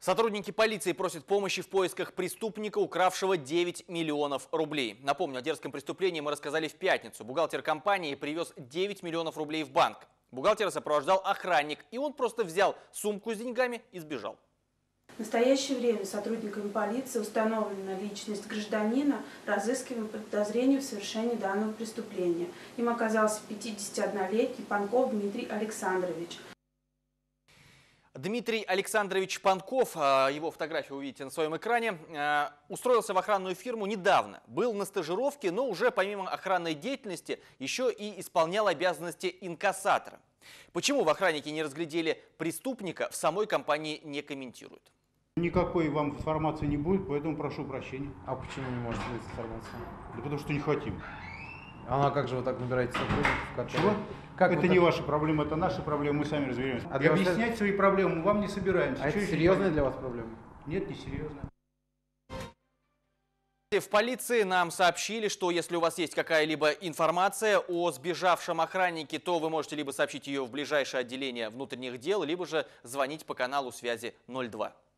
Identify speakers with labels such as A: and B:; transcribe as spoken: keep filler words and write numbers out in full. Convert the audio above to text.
A: Сотрудники полиции просят помощи в поисках преступника, укравшего девять миллионов рублей. Напомню, о дерзком преступлении мы рассказали в пятницу. Бухгалтер компании привез девять миллионов рублей в банк. Бухгалтера сопровождал охранник, и он просто взял сумку с деньгами и сбежал.
B: В настоящее время сотрудниками полиции установлена личность гражданина, разыскиваем по подозрению в совершении данного преступления. Им оказался пятидесятиоднолетний Панков Дмитрий Александрович.
A: Дмитрий Александрович Панков, его фотографию вы видите на своем экране, устроился в охранную фирму недавно. Был на стажировке, но уже помимо охранной деятельности еще и исполнял обязанности инкассатора. Почему в охраннике не разглядели преступника, в самой компании не комментируют.
C: Никакой вам информации не будет, поэтому прошу прощения.
D: А почему не можете дать информацию?
C: Да потому что не хотим.
D: А как же вы так набираете сотрудников? Которые...
C: Чего?
D: Как
C: это
D: не
C: так...
D: ваши
C: ваша проблема, это наши проблемы, мы сами разберемся.
D: А
C: И объяснять
D: вас...
C: свои проблемы мы вам не собираемся.
D: А
C: Чего
D: это серьезная для вас проблема?
C: Нет, не серьезная.
A: В полиции нам сообщили, что если у вас есть какая-либо информация о сбежавшем охраннике, то вы можете либо сообщить ее в ближайшее отделение внутренних дел, либо же звонить по каналу связи ноль два.